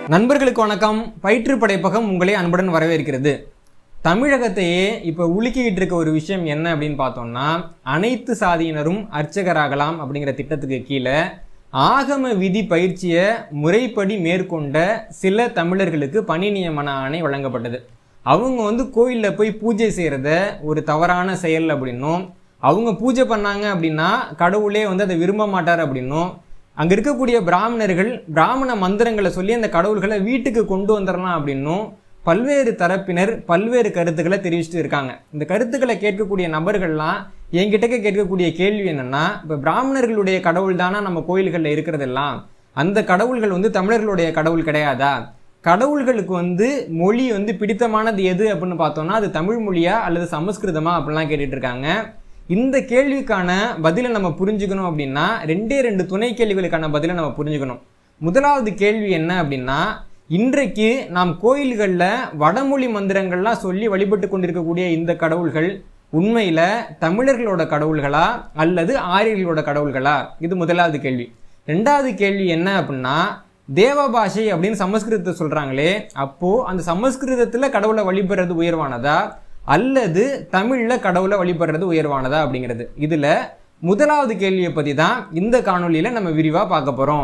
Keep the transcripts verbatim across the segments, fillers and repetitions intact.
நண்பர்களுக்கு வணக்கம். பயிற்று படைப்பகம் உங்களை அன்புடன் வரவேற்கிறது. தமிழகத்தையே இப்போ உலுக்கிக்கிட்டு இருக்க ஒரு விஷயம் என்ன அப்படின்னு பார்த்தோம்னா, அனைத்து சாதியினரும் அர்ச்சகராகலாம் அப்படிங்கிற திட்டத்துக்கு கீழே ஆகம விதி பயிற்சியை முறைப்படி மேற்கொண்ட சில தமிழர்களுக்கு பணி நியமன ஆணை வழங்கப்பட்டது. அவங்க வந்து கோயிலில் போய் பூஜை செய்கிறத ஒரு தவறான செயல் அப்படின்னும், அவங்க பூஜை பண்ணாங்க அப்படின்னா கடவுளே வந்து அதை விரும்ப மாட்டார் அப்படின்னும், அங்கே இருக்கக்கூடிய பிராமணர்கள் பிராமண மந்திரங்களை சொல்லி அந்த கடவுள்களை வீட்டுக்கு கொண்டு வந்துடலாம் அப்படின்னும் பல்வேறு தரப்பினர் பல்வேறு கருத்துக்களை தெரிவிச்சுட்டு இருக்காங்க. இந்த கருத்துக்களை கேட்கக்கூடிய நபர்கள்லாம் என்கிட்ட கேட்கக்கூடிய கேள்வி என்னன்னா, இப்போ பிராமணர்களுடைய கடவுள் தானா நம்ம கோயில்களில் இருக்கிறதெல்லாம், அந்த கடவுள்கள் வந்து தமிழர்களுடைய கடவுள் கிடையாதா? கடவுள்களுக்கு வந்து மொழி வந்து பிடித்தமானது எது அப்படின்னு பார்த்தோம்னா அது தமிழ் மொழியா அல்லது சமஸ்கிருதமா அப்படிலாம் கேட்டுட்டு இருக்காங்க. இந்த கேள்விக்கான பதிலை நம்ம புரிஞ்சுக்கணும் அப்படின்னா ரெண்டே ரெண்டு துணை கேள்விகளுக்கான பதிலை நம்ம புரிஞ்சுக்கணும். முதலாவது கேள்வி என்ன அப்படின்னா, இன்றைக்கு நாம் கோயில்களில் வடமொழி மந்திரங்கள்லாம் சொல்லி வழிபட்டு கொண்டிருக்கக்கூடிய இந்த கடவுள்கள் உண்மையில தமிழர்களோட கடவுள்களா அல்லது ஆரியர்களோட கடவுள்களா? இது முதலாவது கேள்வி. ரெண்டாவது கேள்வி என்ன அப்படின்னா, தேவ பாஷை அப்படின்னு சமஸ்கிருதத்தை சொல்றாங்களே, அப்போ அந்த சமஸ்கிருதத்துல கடவுளை வழிபடுறது உயர்வானதா அல்லது தமிழ்ல கடவுளை வழிபடுறது உயர்வானதா அப்படிங்கிறது. இதுல முதலாவது கேள்வியை பத்தி தான் இந்த காணொலியில நம்ம விரிவா பார்க்க போறோம்.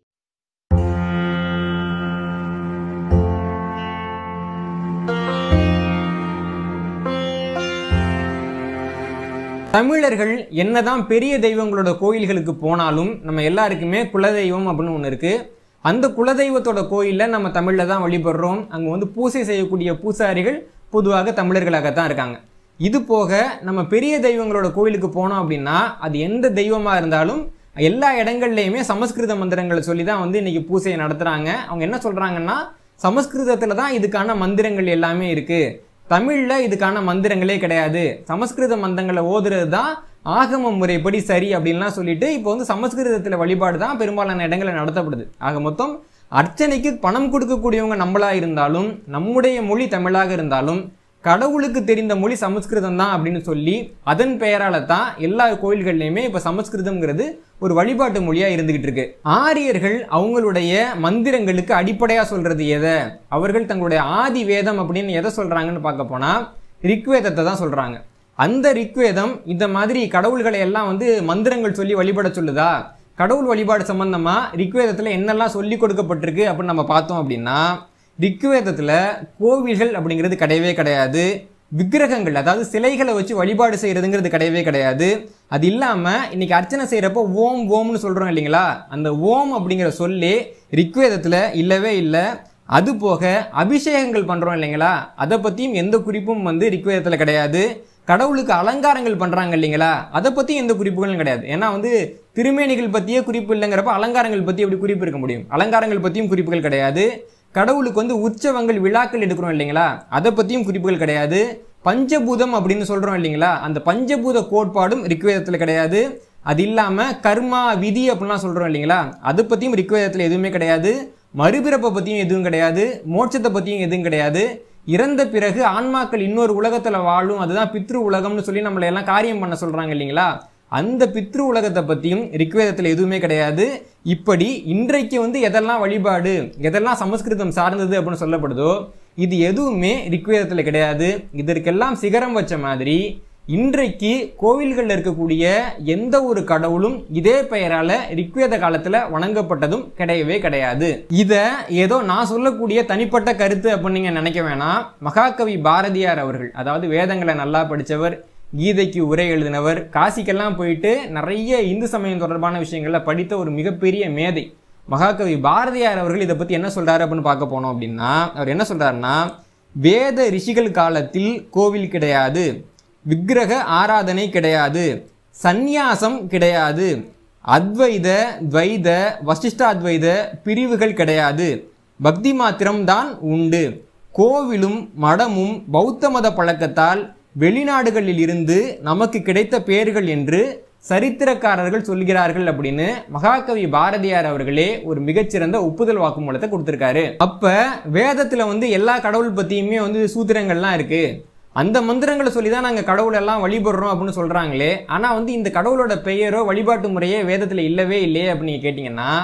தமிழர்கள் என்னதான் பெரிய தெய்வங்களோட கோயில்களுக்கு போனாலும் நம்ம எல்லாருக்குமே குலதெய்வம் அப்படின்னு ஒன்று இருக்கு. அந்த குலதெய்வத்தோட கோயிலில் நம்ம தமிழில் தான் வழிபடுறோம். அங்கே வந்து பூசை செய்யக்கூடிய பூசாரிகள் பொதுவாக தமிழர்களாகத்தான் இருக்காங்க. இது போக நம்ம பெரிய தெய்வங்களோட கோயிலுக்கு போனோம் அப்படின்னா அது எந்த தெய்வமாக இருந்தாலும் எல்லா இடங்கள்லையுமே சமஸ்கிருத மந்திரங்களை சொல்லி தான் வந்து இன்னைக்கு பூசையை நடத்துகிறாங்க. அவங்க என்ன சொல்கிறாங்கன்னா, சமஸ்கிருதத்தில் தான் இதுக்கான மந்திரங்கள் எல்லாமே இருக்குது, தமிழில் இதுக்கான மந்திரங்களே கிடையாது, சமஸ்கிருத மந்திரங்களை ஓதுறது தான் ஆகம முறைப்படி சரி அப்படின்லாம் சொல்லிட்டு இப்போ வந்து சமஸ்கிருதத்தில் வழிபாடு தான் பெரும்பாலான இடங்களில் நடத்தப்படுது. ஆக மொத்தம் அர்ச்சனைக்கு பணம் கொடுக்கக்கூடியவங்க நம்மளா இருந்தாலும் நம்முடைய மொழி தமிழாக இருந்தாலும் கடவுளுக்கு தெரிந்த மொழி சமஸ்கிருதம் தான் அப்படின்னு சொல்லி அதன் பெயரால தான் எல்லா கோயில்கள்லையுமே இப்போ சமஸ்கிருதம்ங்கிறது ஒரு வழிபாட்டு மொழியா இருந்துகிட்டு இருக்கு. ஆரியர்கள் அவங்களுடைய மந்திரங்களுக்கு அடிப்படையா சொல்றது எதை? அவர்கள் தங்களுடைய ஆதி வேதம் அப்படின்னு எதை சொல்றாங்கன்னு பார்க்க போனா ரிக்வேதத்தை தான் சொல்றாங்க. அந்த ரிக்வேதம் இந்த மாதிரி கடவுள்களை எல்லாம் வந்து மந்திரங்கள் சொல்லி வழிபட சொல்லுதா? கடவுள் வழிபாடு சம்பந்தமா ரிக்வேதத்துல என்னெல்லாம் சொல்லி கொடுக்கப்பட்டிருக்கு அப்படின்னு நம்ம பார்த்தோம் அப்படின்னா, ரிக்வேதத்துல கோவில்கள் அப்படிங்கிறது கிடையவே கிடையாது. விக்கிரகங்கள் அதாவது சிலைகளை வச்சு வழிபாடு செய்யறதுங்கிறது கிடையவே கிடையாது. அது இல்லாம இன்னைக்கு அர்ச்சனை செய்யறப்போ ஓம் ஓம்னு சொல்றோம் இல்லைங்களா, அந்த ஓம் அப்படிங்கிற சொல்லி ரிக்வேதத்துல இல்லவே இல்லை. அது போக அபிஷேகங்கள் பண்றோம் இல்லைங்களா, அதை பத்தியும் எந்த குறிப்பும் வந்து ரிக்வேதத்துல கிடையாது. கடவுளுக்கு அலங்காரங்கள் பண்றாங்க இல்லைங்களா, அதை பத்தி எந்த குறிப்புகளும் கிடையாது. ஏன்னா வந்து திருமேனிகள் பத்தியே குறிப்பு இல்லைங்கிறப்ப அலங்காரங்கள் பத்தி எப்படி குறிப்பு இருக்க முடியும்? அலங்காரங்கள் பத்தியும் குறிப்புகள் கிடையாது. கடவுளுக்கு வந்து உற்சவங்கள் விழாக்கள் எடுக்கிறோம் இல்லைங்களா, அதை பத்தியும் குறிப்புகள் கிடையாது. பஞ்சபூதம் அப்படின்னு சொல்றோம் இல்லைங்களா, அந்த பஞ்சபூத கோட்பாடும் ரிக்வேதத்துல கிடையாது. அது இல்லாம கர்மா விதி அப்படின்லாம் சொல்றோம் இல்லைங்களா, அதை பத்தியும் ரிக்வேதத்துல எதுவுமே கிடையாது. மறுபிறப்பை பத்தியும் எதுவும் கிடையாது. மோட்சத்தை பத்தியும் எதுவும் கிடையாது. இறந்த பிறகு ஆன்மாக்கள் இன்னொரு உலகத்துல வாழும், அதுதான் பித்ரு உலகம்னு சொல்லி நம்மளை எல்லாம் காரியம் பண்ண சொல்றாங்க இல்லைங்களா, அந்த பித்ரு உலகத்தை பத்தியும் ரிக்வேதத்துல எதுவுமே கிடையாது. இப்படி இன்றைக்கு வந்து எதெல்லாம் வழிபாடு எதெல்லாம் சமஸ்கிருதம் சார்ந்தது அப்படின்னு சொல்லப்படுதோ இது எதுவுமே ரிக்வேதத்துல கிடையாது. இதற்கெல்லாம் சிகரம் வச்ச மாதிரி இன்றைக்கு கோவில்கள்ல இருக்கக்கூடிய எந்த ஒரு கடவுளும் இதே பெயரால ரிக்வேத காலத்துல வணங்கப்பட்டதும் கிடையவே கிடையாது. இத ஏதோ நான் சொல்லக்கூடிய தனிப்பட்ட கருத்து அப்படின்னு நீங்க நினைக்க வேணாம். மகாகவி பாரதியார் அவர்கள், அதாவது வேதங்களை நல்லா படித்தவர், கீதைக்கு உரை எழுதினவர், காசிக்கெல்லாம் போயிட்டு நிறைய இந்து சமயம் தொடர்பான விஷயங்கள்ல படித்த ஒரு மிகப்பெரிய மேதை மகாகவி பாரதியார் அவர்கள் இதை பத்தி என்ன சொல்றாரு அப்படின்னு பார்க்க போனோம் அப்படின்னா, அவர் என்ன சொல்றாருன்னா, வேத ரிஷிகள் காலத்தில் கோவில் கிடையாது, விக்கிரக ஆராதனை கிடையாது, சந்நியாசம் கிடையாது, அத்வைத துவைத வசிஷ்டாத்வைத பிரிவுகள் கிடையாது, பக்தி மாத்திரம்தான் உண்டு, கோவிலும் மடமும் பௌத்த மத பழக்கத்தால் வெளிநாடுகளில் இருந்து நமக்கு கிடைத்த பெயர்கள் என்று சரித்திரக்காரர்கள் சொல்கிறார்கள் அப்படின்னு மகாகவி பாரதியார் அவர்களே ஒரு மிகச்சிறந்த ஒப்புதல் வாக்குமூலத்தை கொடுத்திருக்காரு. அப்ப வேதத்துல வந்து எல்லா கடவுள் பத்தியுமே வந்து சூத்திரங்கள்லாம் இருக்கு, அந்த மந்திரங்களை சொல்லி தான் நாங்கள் கடவுள் எல்லாம் வழிபடுறோம் அப்படின்னு சொல்றாங்களே, ஆனா வந்து இந்த கடவுளோட பெயரோ வழிபாட்டு முறையே வேதத்துல இல்லவே இல்லையே அப்படின்னு கேட்டீங்கன்னா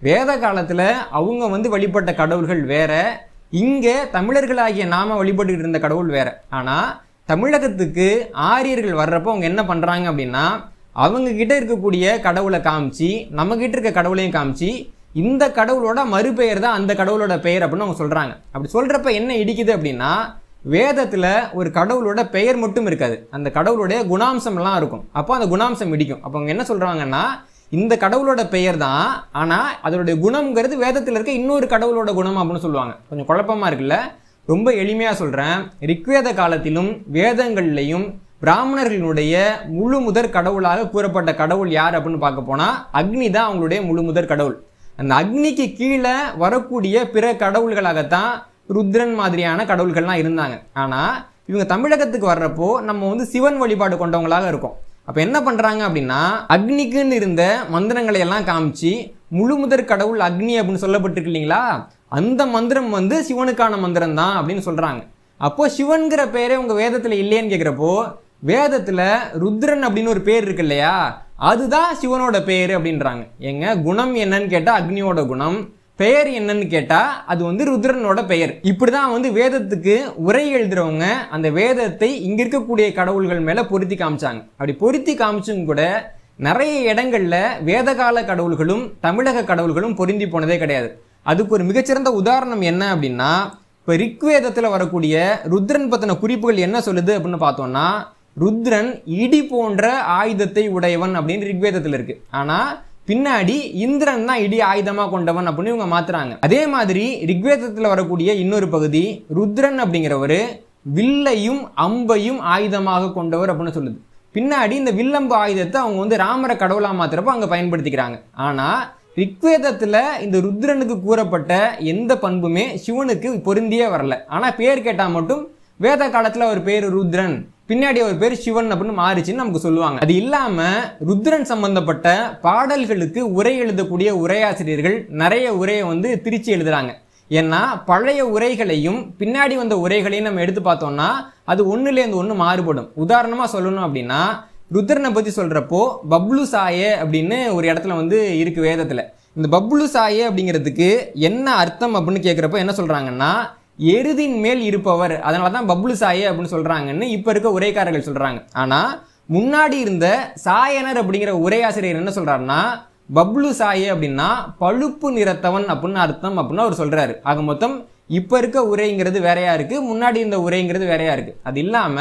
வேத காலத்துல அவங்க வந்து வழிபட்ட கடவுள்கள் வேற, இங்க தமிழர்களாகிய நாம வழிபட்டு இருந்த கடவுள் வேற. ஆனா தமிழகத்துக்கு ஆரியர்கள் வர்றப்போ அவங்க என்ன பண்றாங்க அப்படின்னா, அவங்க கிட்ட இருக்கக்கூடிய கடவுளை காமிச்சு நம்ம கிட்ட இருக்க கடவுளையும் காமிச்சு இந்த கடவுளோட மறுபெயர் தான் அந்த கடவுளோட பெயர் அப்படின்னு அவங்க சொல்றாங்க. அப்படி சொல்றப்ப என்ன இடிக்குது அப்படின்னா, வேதத்துல ஒரு கடவுளோட பெயர் மட்டும் இருக்காது, அந்த கடவுளுடைய குணாம்சம் எல்லாம் இருக்கும். அப்போ அந்த குணாம்சம் இடிக்கும். அப்போ அவங்க என்ன சொல்றாங்கன்னா, இந்த கடவுளோட பெயர் தான், ஆனா அதோடைய குணம்ங்கிறது வேதத்துல இருக்க இன்னொரு கடவுளோட குணம் அப்படின்னு சொல்லுவாங்க. கொஞ்சம் குழப்பமா இருக்குல்ல. ரொம்ப எளிமையா சொல்றேன். ரிக்வேத காலத்திலும் வேதங்கள்லையும் பிராமணர்களுடைய முழு முதற் கடவுளாக கூறப்பட்ட கடவுள் யார் அப்படின்னு பார்க்க போனா அக்னி தான் அவங்களுடைய முழு முதற் கடவுள். அந்த அக்னிக்கு கீழே வரக்கூடிய பிற கடவுள்களாகத்தான் ருத்ரன் மாதிரியான கடவுள்கள்லாம் இருந்தாங்க. ஆனா இவங்க தமிழகத்துக்கு வர்றப்போ நம்ம வந்து சிவன் வழிபாடு கொண்டவங்களாக இருக்கும். அப்ப என்ன பண்றாங்க அப்படின்னா, அக்னிக்குன்னு இருந்த மந்திரங்களை எல்லாம் காமிச்சு முழு முதற் கடவுள் அக்னி அப்படின்னு சொல்லப்பட்டிருக்கு இல்லைங்களா, அந்த மந்திரம் வந்து சிவனுக்கான மந்திரம் தான் அப்படின்னு சொல்றாங்க. அப்போ சிவன்கிற பேரே உங்க வேதத்துல இல்லையேன்னு கேட்கிறப்போ, வேதத்துல ருத்ரன் அப்படின்னு ஒரு பேர் இருக்கு இல்லையா, அதுதான் சிவனோட பேரு அப்படின்றாங்க. எங்க குணம் என்னன்னு கேட்டா அக்னியோட குணம், பெயர் என்னன்னு கேட்டா அது வந்து ருத்ரனோட பெயர். இப்படிதான் வந்து வேதத்துக்கு உரை எழுதுறவங்க அந்த வேதத்தை இங்க இருக்கக்கூடிய கடவுள்கள் மேல பொருத்தி காமிச்சாங்க. அப்படி பொருத்தி காமிச்சும் கூட நிறைய இடங்கள்ல வேதகால கடவுள்களும் தமிழக கடவுள்களும் பொருந்தி போனதே கிடையாது. அதுக்கு ஒரு மிகச்சிறந்த உதாரணம் என்ன அப்படின்னா, இப்ப ரிக்வேதத்துல வரக்கூடிய ருத்ரன் பத்தின குறிப்புகள் என்ன சொல்லுது அப்படின்னு பார்த்தோம்னா, ருத்ரன் இடி போன்ற ஆயுதத்தை உடையவன் அப்படின்னு ரிக்வேதத்துல இருக்கு. ஆனா பின்னாடி இந்திரன் தான் இடி ஆயுதமா கொண்டவன் அப்படின்னு இவங்க மாத்துறாங்க. அதே மாதிரி ரிக்வேதத்துல வரக்கூடிய இன்னொரு பகுதி, ருத்ரன் அப்படிங்கிறவரு வில்லையும் அம்பையும் ஆயுதமாக கொண்டவர் அப்படின்னு சொல்லுது. பின்னாடி இந்த வில்லம்பு ஆயுதத்தை அவங்க வந்து ராமர கடவுளா மாத்துறப்ப அங்க பயன்படுத்திக்கிறாங்க. ஆனா ரிக்வேதத்துல இந்த ருத்ரனுக்கு கூறப்பட்ட எந்த பண்புமே சிவனுக்கு பொருந்தியே வரல. ஆனா பேர் கேட்டா மட்டும் வேத காலத்துல ஒரு பேரு ருத்ரன், பின்னாடி ஒரு பேர் சிவன் அப்படின்னு மாறிச்சுன்னு நமக்கு சொல்லுவாங்க. அது இல்லாம ருத்ரன் சம்பந்தப்பட்ட பாடல்களுக்கு உரை எழுதக்கூடிய உரையாசிரியர்கள் நிறைய உரையை வந்து திருச்சி எழுதுறாங்க. ஏன்னா பழைய உரைகளையும் பின்னாடி வந்த உரைகளையும் நம்ம எடுத்து பார்த்தோம்னா அது ஒண்ணுலேருந்து ஒண்ணு மாறுபடும். உதாரணமா சொல்லணும் அப்படின்னா, ருத்ரனை பத்தி சொல்றப்போ பப்ளு சாயே அப்படின்னு ஒரு இடத்துல வந்து இருக்கு வேதத்துல. இந்த பப்ளு சாயே அப்படிங்கிறதுக்கு என்ன அர்த்தம் அப்படின்னு கேட்கிறப்போ என்ன சொல்றாங்கன்னா, எருதின் மேல் இருப்பவர், அதனாலதான் பப்ளு சாயே அப்படின்னு சொல்றாங்கன்னு இப்ப இருக்க உரைக்காரர்கள் சொல்றாங்க. ஆனா முன்னாடி இருந்த சாயனர் அப்படிங்கிற உரையாசிரியர் என்ன சொல்றாருன்னா, பப்ளு சாயே அப்படின்னா பழுப்பு நிறத்தவன் அப்படின்னு அர்த்தம் அப்படின்னு அவர் சொல்றாரு. ஆக மொத்தம் இப்ப இருக்க உரைங்கிறது வேறையா இருக்கு, முன்னாடி இருந்த உரைங்கிறது வேறையா இருக்கு. அது இல்லாம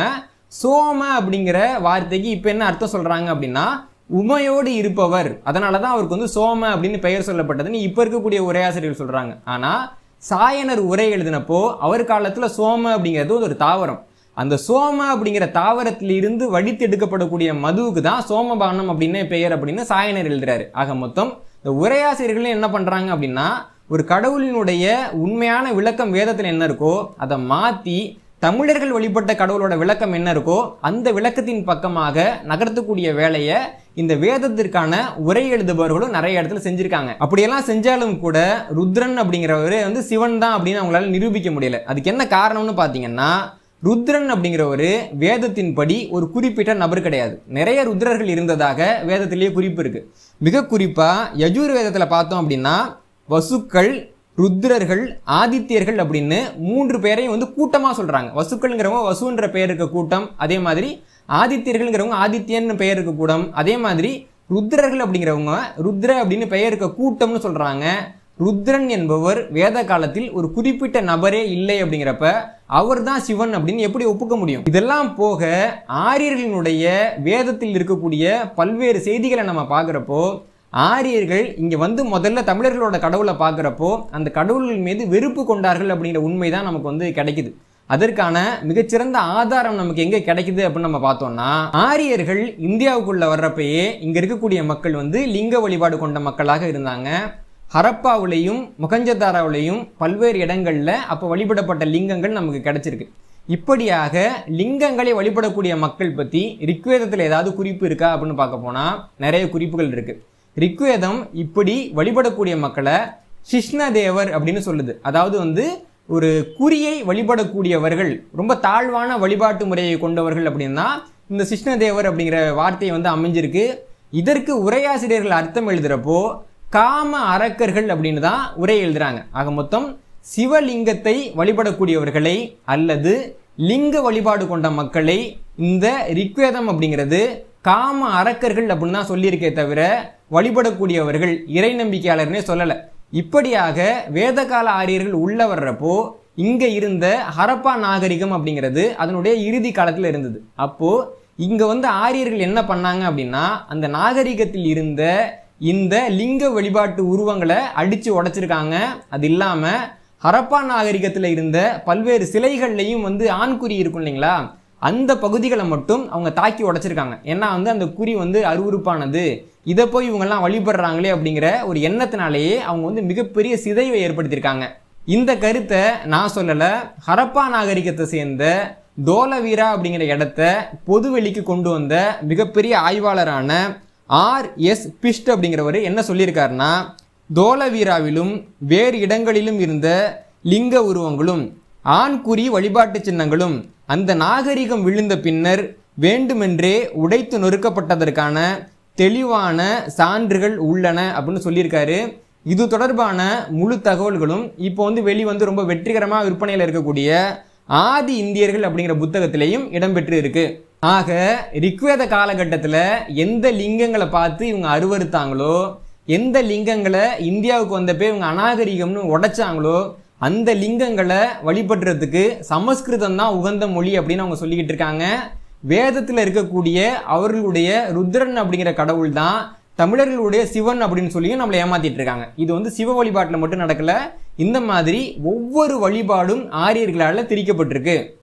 சோம அப்படிங்கிற வார்த்தைக்கு இப்ப என்ன அர்த்தம் சொல்றாங்க அப்படின்னா, உமையோடு இருப்பவர், அதனாலதான் அவருக்கு வந்து சோம அப்படின்னு பெயர் சொல்லப்பட்டதுன்னு இப்ப இருக்கக்கூடிய உரையாசிரியர்கள் சொல்றாங்க. ஆனா சாயனர் உரை எழுதினப்போ அவர் காலத்துல சோம அப்படிங்கிறது ஒரு தாவரம். அந்த சோம அப்படிங்கிற தாவரத்தில இருந்து வடித்து எடுக்கப்படக்கூடிய மதுவுக்கு தான் சோமபானம் அப்படின்னு பெயர் அப்படின்னு சாயனர் எழுதுறாரு. ஆக மொத்தம் இந்த உரையாசிரியர்கள் என்ன பண்றாங்க அப்படின்னா, ஒரு கடவுளினுடைய உண்மையான விளக்கம் வேதத்துல என்ன இருக்கோ அதை மாத்தி தமிழர்கள் வழிபட்ட கடவுளோட விளக்கம் என்ன இருக்கோ அந்த விளக்கத்தின் பக்கமாக நகர்த்தக்கூடிய வேலையை இந்த வேதத்திற்கான உரை எழுதுபவர்களும் நிறைய இடத்துல செஞ்சிருக்காங்க. அப்படியெல்லாம் செஞ்சாலும் கூட ருத்ரன் அப்படிங்கிறவரு வந்து சிவன் தான் அப்படின்னு அவங்களால நிரூபிக்க முடியல. அதுக்கு என்ன காரணம்னு பாத்தீங்கன்னா, ருத்ரன் அப்படிங்கிறவரு வேதத்தின் படி ஒரு குறிப்பிட்ட நபர் கிடையாது. நிறைய ருத்ரர்கள் இருந்ததாக வேதத்திலேயே குறிப்பு இருக்கு. மிக குறிப்பா யஜூர் வேதத்துல பார்த்தோம் அப்படின்னா, வசுக்கள், ருத்ரர்கள், ஆதித்யர்கள் அப்படின்னு மூன்று பேரையும் வந்து கூட்டமா சொல்றாங்க. வசுக்கள்ங்கிறவங்க வசுன்ற பெயர் இருக்க கூட்டம், அதே மாதிரி ஆதித்யர்கள்ங்கிறவங்க ஆதித்யன்னு பெயர் இருக்க கூட்டம், அதே மாதிரி ருத்ரர்கள் அப்படிங்கிறவங்க ருத்ர அப்படின்னு பெயர் இருக்க கூட்டம்னு சொல்றாங்க. ருத்ரன் என்பவர் வேத காலத்தில் ஒரு குறிப்பிட்ட நபரே இல்லை அப்படிங்கிறப்ப அவர் தான் சிவன் அப்படின்னு எப்படி ஒப்புக்க முடியும்? இதெல்லாம் போக ஆரியர்களினுடைய வேதத்தில் இருக்கக்கூடிய பல்வேறு செய்திகளை நம்ம பார்க்கிறப்போ, ஆரியர்கள் இங்க வந்து முதல்ல தமிழர்களோட கடவுளை பார்க்கிறப்போ அந்த கடவுள்கள் மீது வெறுப்பு கொண்டார்கள் அப்படிங்கிற உண்மைதான் நமக்கு வந்து கிடைக்குது. அதற்கான மிகச்சிறந்த ஆதாரம் நமக்கு எங்க கிடைக்குது அப்படின்னு நம்ம பார்த்தோம்னா, ஆரியர்கள் இந்தியாவுக்குள்ள வர்றப்பயே இங்க இருக்கக்கூடிய மக்கள் வந்து லிங்க வழிபாடு கொண்ட மக்களாக இருந்தாங்க. ஹரப்பாவிலையும் மொகஞ்சதாராவிலையும் பல்வேறு இடங்கள்ல அப்ப வழிபடப்பட்ட லிங்கங்கள் நமக்கு கிடைச்சிருக்கு. இப்படியாக லிங்கங்களை வழிபடக்கூடிய மக்கள் பத்தி ரிக்வேதத்துல ஏதாவது குறிப்பு இருக்கா அப்படின்னு பார்க்க போனா நிறைய குறிப்புகள் இருக்கு. ரிக்வேதம் இப்படி வழிபடக்கூடிய மக்களை சிஷ்ணதேவர் அப்படின்னு சொல்லுது. அதாவது வந்து ஒரு குறியை வழிபடக்கூடியவர்கள், ரொம்ப தாழ்வான வழிபாட்டு முறையை கொண்டவர்கள் அப்படின்னா இந்த சிஷ்ணதேவர் அப்படிங்கிற வார்த்தையை வந்து அமைஞ்சிருக்கு. இதற்கு உரையாசிரியர்கள் அர்த்தம் எழுதுறப்போ காம அரக்கர்கள் அப்படின்னு தான் உரை எழுதுறாங்க. ஆக மொத்தம் சிவலிங்கத்தை வழிபடக்கூடியவர்களை அல்லது லிங்க வழிபாடு கொண்ட மக்களை இந்த ரிக்வேதம் அப்படிங்கிறது காம அரக்கர்கள் அப்படின்னு தான் சொல்லியிருக்கே தவிர வழிபடக்கூடியவர்கள் இறை நம்பிக்கையாளர்னே சொல்லலை. இப்படியாக வேதகால ஆரியர்கள் உள்ள வர்றப்போ இங்க இருந்த ஹரப்பா நாகரிகம் அப்படிங்கிறது அதனுடைய இறுதி காலத்துல இருந்தது. அப்போ இங்க வந்து ஆரியர்கள் என்ன பண்ணாங்க அப்படின்னா அந்த நாகரிகத்தில் இருந்த இந்த லிங்க வழிபாட்டு உருவங்களை அடிச்சு உடைச்சிருக்காங்க. அது இல்லாம ஹரப்பா நாகரிகத்துல இருந்த பல்வேறு சிலைகள்லையும் வந்து ஆண்குறி இருக்கும் இல்லைங்களா, அந்த பகுதிகளை மட்டும் அவங்க தாக்கி உடைச்சிருக்காங்க. ஏன்னா வந்து அந்த குறி வந்து அருவருப்பானது, இதை போய் இவங்கெல்லாம் வழிபடுறாங்களே அப்படிங்கிற ஒரு எண்ணத்தினாலேயே அவங்க வந்து மிகப்பெரிய சிதைவை ஏற்படுத்தியிருக்காங்க. இந்த கருத்தை நான் சொல்லல, ஹரப்பா நாகரிகத்தை சேர்ந்த தோலவீரா அப்படிங்கிற இடத்த பொதுவெளிக்கு கொண்டு வந்த மிகப்பெரிய ஆய்வாளரான ஆர் எஸ் பிஸ்ட் அப்படிங்கிறவர் என்ன சொல்லியிருக்காருன்னா, தோலவீராவிலும் வேறு இடங்களிலும் இருந்த லிங்க உருவங்களும் ஆண்குறி வழிபாட்டு சின்னங்களும் அந்த நாகரிகம் விழுந்த பின்னர் வேண்டுமென்றே உடைத்து நொறுக்கப்பட்டதற்கான தெளிவான சான்றுகள் உள்ளன அப்படின்னு சொல்லியிருக்காரு. இது தொடர்பான முழு தகவல்களும் இப்போ வந்து வெளிவந்து ரொம்ப வெற்றிகரமாக விற்பனையில் இருக்கக்கூடிய ஆதி இந்தியர்கள் அப்படிங்கிற புத்தகத்திலையும் இடம்பெற்று இருக்கு. ஆக ரிக்வேத காலகட்டத்தில் எந்த லிங்கங்களை பார்த்து இவங்க அருவறுத்தாங்களோ, எந்த லிங்கங்களை இந்தியாவுக்கு வந்தப்போ இவங்க அநாகரிகம்னு உடைச்சாங்களோ, அந்த லிங்கங்களை வழிபடுறதுக்கு சமஸ்கிருதம் தான் உகந்த மொழி அப்படின்னு அவங்க சொல்லிக்கிட்டு இருக்காங்க. வேதத்தில் இருக்கக்கூடிய அவர்களுடைய ருத்ரன் அப்படிங்கிற கடவுள் தான் தமிழர்களுடைய சிவன் அப்படின்னு சொல்லியும் நம்மளை ஏமாத்திட்டு இருக்காங்க. இது வந்து சிவ வழிபாட்டில் மட்டும் நடக்கல, இந்த மாதிரி ஒவ்வொரு வழிபாடும் ஆரியர்களால் திரிக்கப்பட்டிருக்கு.